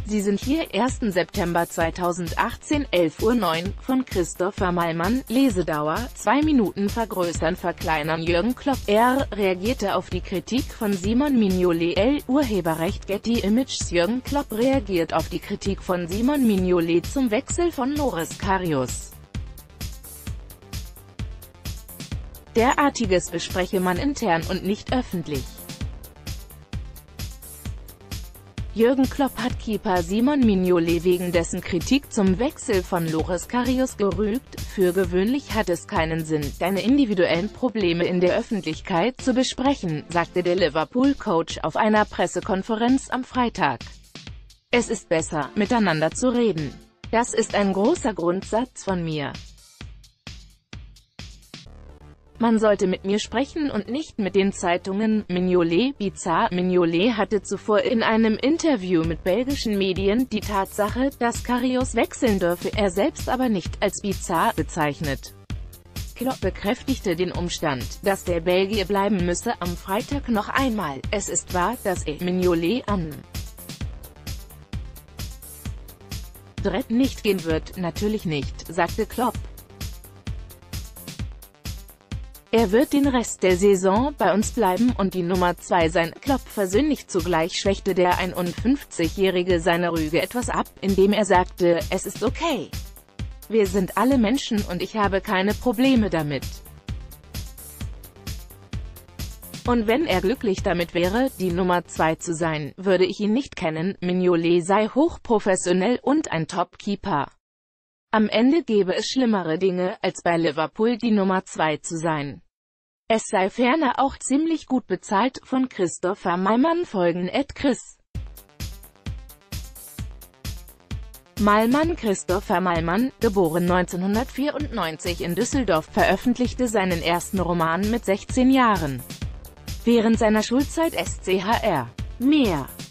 Sie sind hier 1. September 2018, 11:09 Uhr, von Christopher Malmann, Lesedauer, 2 Minuten vergrößern verkleinern. Jürgen Klopp, er reagierte auf die Kritik von Simon Mignolet, Urheberrecht Getty Images. Jürgen Klopp reagiert auf die Kritik von Simon Mignolet zum Wechsel von Loris Karius. Derartiges bespreche man intern und nicht öffentlich. Jürgen Klopp hat Keeper Simon Mignolet wegen dessen Kritik zum Wechsel von Loris Karius gerügt. Für gewöhnlich hat es keinen Sinn, deine individuellen Probleme in der Öffentlichkeit zu besprechen, sagte der Liverpool-Coach auf einer Pressekonferenz am Freitag. Es ist besser, miteinander zu reden. Das ist ein großer Grundsatz von mir. Man sollte mit mir sprechen und nicht mit den Zeitungen. Mignolet, bizarr. Mignolet hatte zuvor in einem Interview mit belgischen Medien die Tatsache, dass Karius wechseln dürfe, er selbst aber nicht, als bizarr bezeichnet. Klopp bekräftigte den Umstand, dass der Belgier bleiben müsse, am Freitag noch einmal. Es ist wahr, dass er Mignolet an Dredd nicht gehen wird, natürlich nicht, sagte Klopp. Er wird den Rest der Saison bei uns bleiben und die Nummer 2 sein. Klopp versöhnlich. Zugleich schwächte der 51-Jährige seine Rüge etwas ab, indem er sagte, es ist okay. Wir sind alle Menschen und ich habe keine Probleme damit. Und wenn er glücklich damit wäre, die Nummer 2 zu sein, würde ich ihn nicht kennen. Mignolet sei hochprofessionell und ein Top-Keeper. Am Ende gäbe es schlimmere Dinge, als bei Liverpool die Nummer 2 zu sein. Es sei ferner auch ziemlich gut bezahlt. Von Christopher Malmann folgen @Chris Malmann. Christopher Malmann, geboren 1994 in Düsseldorf, veröffentlichte seinen ersten Roman mit 16 Jahren. Während seiner Schulzeit SCHR. Mehr